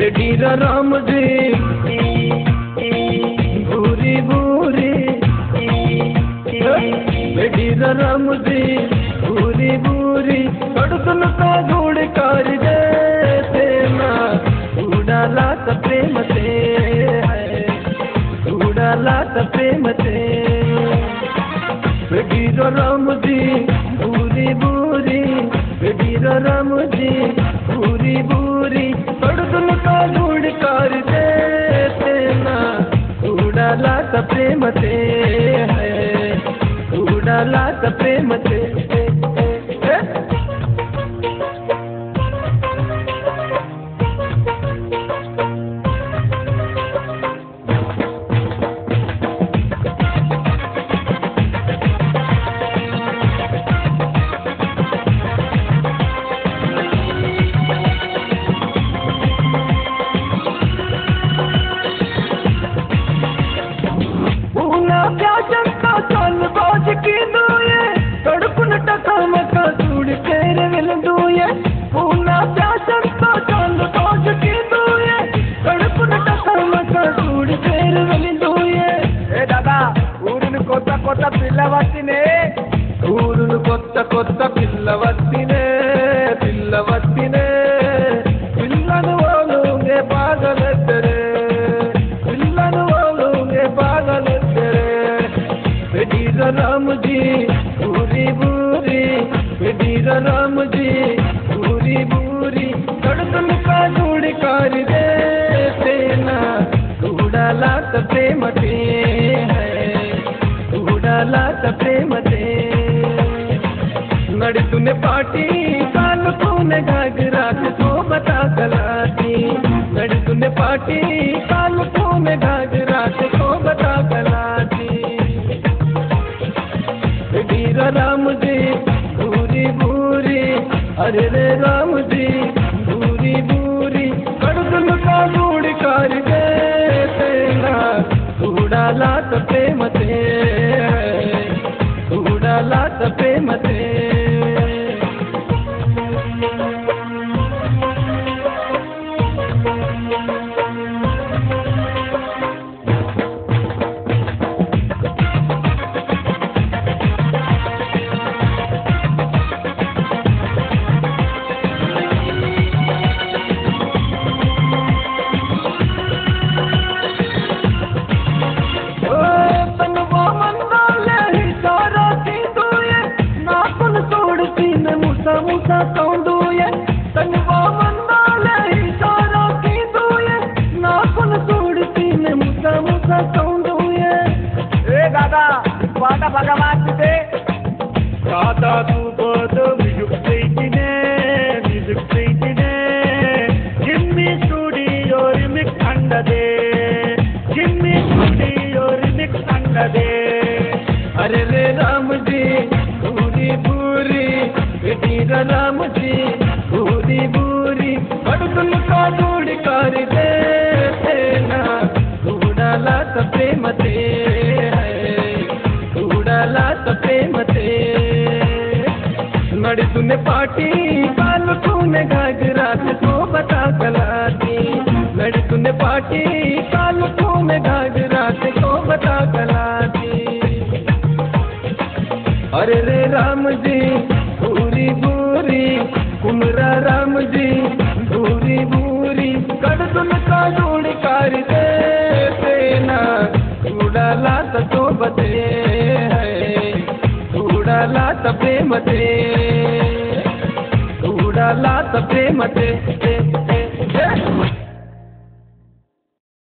बेडीरा राम जी भूरी भूरी बेडीरा राम जी भूरी भूरी कड़कन का जोड़ कर दे तेना उड़ाला त प्रेम से है उड़ाला त प्रेम से बेडीरा राम जी भूरी भूरी बेडीरा राम जी भूरी भूरी कड़कन का जोड़ कर दे तेना उड़ाला त प्रेम से है उड़ाला त प्रेम से की दूये तड़पुन टकाम का सूड़ तेरे मिल दूये पूना प्यासन तो चंद कोज की दूये तड़पुन टकाम का सूड़ तेरे मिल दूये ए दादा ऊरुन कोत्ता कोत्ता पिल्लवत्तिने ऊरुन कोत्ता कोत्ता पिल्लवत्तिने पिल्लवत्तिने पिल्लन वोलूंगे पागल तेरे पिल्लन वोलूंगे पागल तेरे बेडीरा राम जी भूरी भूरी बेडीरा राम जी भूरी भूरी कड़कन का जोड़ कर दे तेना उड़ाला त प्रेम से है उड़ाला त प्रेम से नड़ तूने पार्टी काल तूने घाघरा को बता गलाती नड़ तूने पार्टी काल तूने घाघरा को बता गलाती बेडीरा राम जी भूरी भूरी अरे रे राम जी भूरी भूरी कड़कन का जोड़ कर दे तेना उड़ाला त प्रेम से उड़ाला त प्रेम से मुसा तोंडूये तनवा मंदाले इशारा की दूये नाखुन तोड़ती ने मुसा मुसा तोंडूये ए दादा पाट भगवान दे दादा तू बोल म्यूजिक सेटिने जिम्मी स्टूडियो रिमिक्स अंड दे जिम्मी स्टूडियो रिमिक्स अंड दे अरे रे राम जी भूरी भूरी बेडीरा राम जी भूरी भूरी कड़कन का जोड़ कर दे तेना उड़ाला त प्रेम से है उड़ाला त प्रेम से नड़ तूने पार्टी काल तूने घाघरा को बता गलाती नड़ तूने पार्टी काल तूने घाघरा को बता गलाती अरे रे राम जी भूरी भूरी कुमरा राम जी भूरी भूरी कड़कन का जोड़ कर दे तेना उड़ाला त सोबते है उड़ाला त प्रेम से उड़ाला त प्रेम से